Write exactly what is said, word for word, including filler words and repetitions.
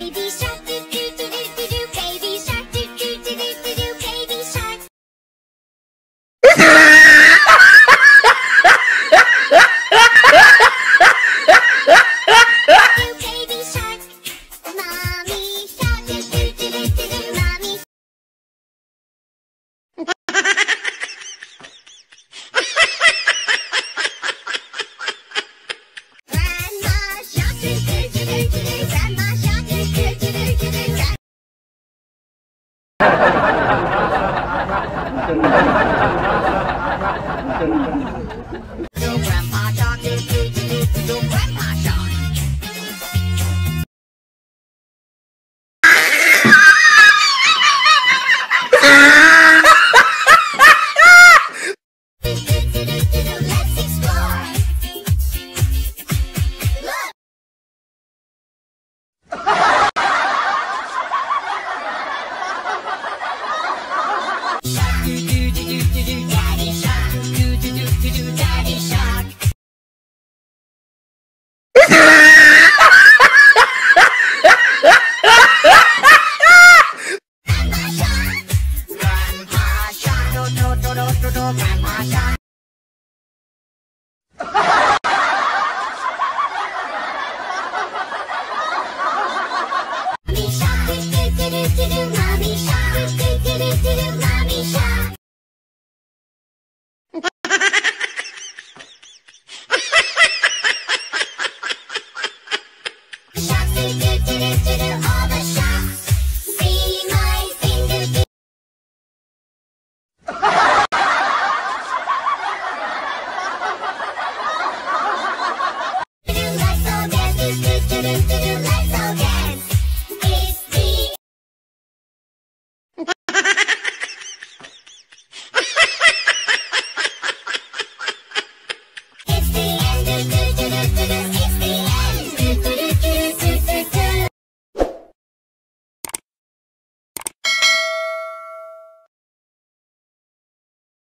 Baby shark, do do do do do do. Baby shark, do do do do do do. Baby shark. Do baby shark. Mommy shark, do do do do do do. Mommy. Grandma shark, do do do do do do. Grandma shark, do do do do do do. Do grandpa shark, do do do do do do. Grandpa shark. Do do do do do do. Let's explore. Look. Shark, do do do do do do. Daddy shark, do do do do do. Daddy shark. Grandma shark, Grandpa shark, do do do do do do. Grandma shark.